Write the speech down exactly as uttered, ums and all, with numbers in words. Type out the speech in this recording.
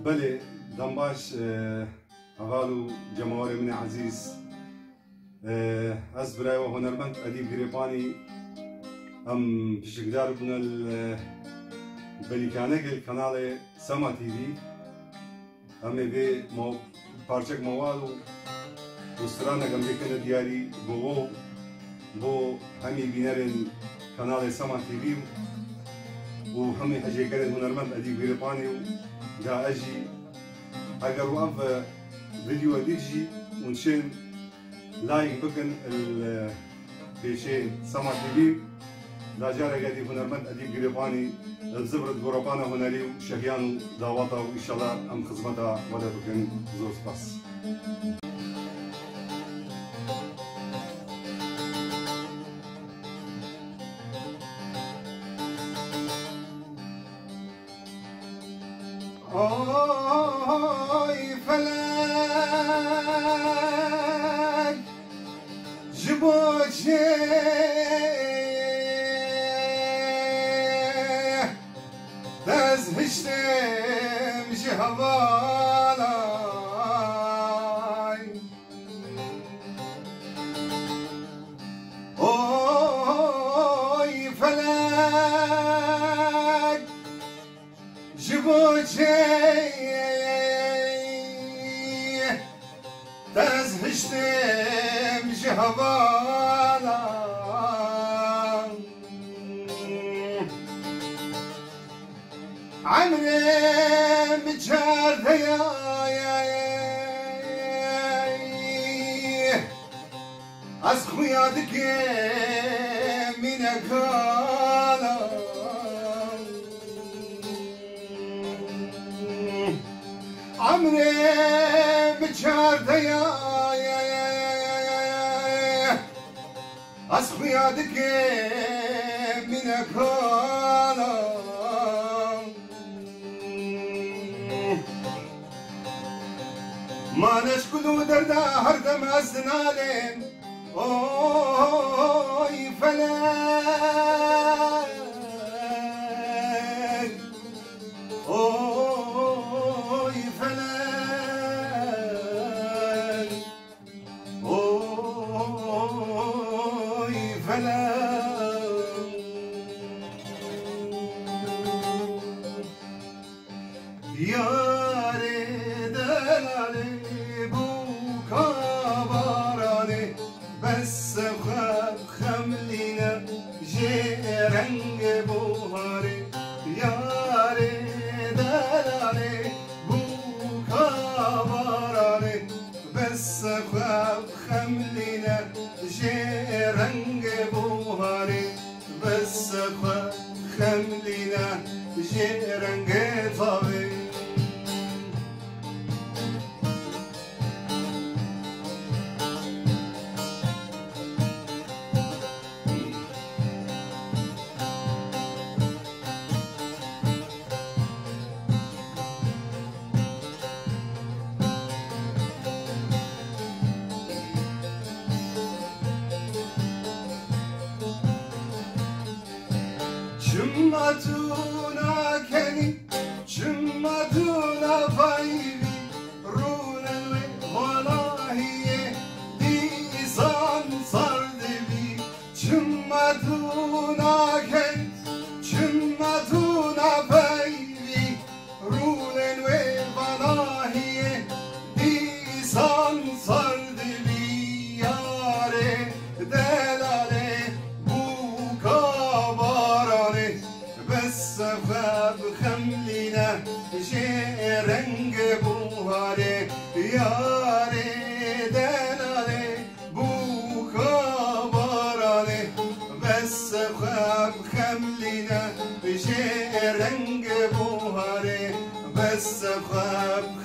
بله دنباش اغالو جماهیر من عزیز از برای و هنرمند ادیب گریپانی هم پیشگدار بودن بلیکانه که کانال سما تیوی همه به مو پارچک مواد و استرانه کم بکنه دیاری بو بو همی بینرن کانال سما تیوی و همه حجی کردن هنرمند ادیب گریپانی و دا اجي اگر وقف فيديو ديجي ونشين لايك بكن البيشين سما تيفي دا جارة قادي هنرمند اديب قريباني الزبرة قربانا هنالي وشهيان داواتا وان شاء الله ام خدمتها ولا بكن زور سباس آی فلک جبوچه دز هشتم جهوالای آی فلک جبوچه دز هشتم جهوالا عمري مجار از خویادك من قالا عمري مجار از خویادك من قالا ما نشكلو دردا هردم از نالين اوي فلك اوي فلك اوي فلك ياري دلالي بس خم خملينا جي رنگ بوهاري ياري دلالي بوكا باراني بس خم خملينا جي رنگ بوهاري بس خم خملينا جي رنگ طاوي Cummatuna keni, cummatuna fayvi, runelve holahiye, disan sardevi. Cummatuna keni, cummatuna fayvi, runelve holahiye, disan sardevi. Yare delale buka barane. بس خاب خملينا جي رنگ بوهاري ياري دلالي بوكا باراني بس خاب خملينا جي رنگ بوهاري بس خاب